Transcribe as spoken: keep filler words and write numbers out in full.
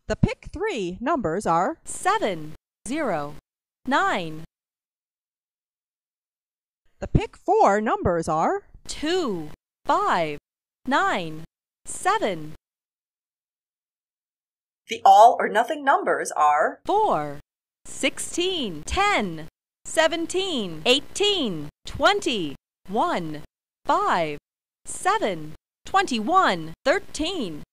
The pick three numbers are seven, zero, nine. The pick four numbers are two, five, nine, seven. The all or nothing numbers are four, sixteen, ten, seventeen, eighteen, twenty, one, five, seven, twenty-one, thirteen,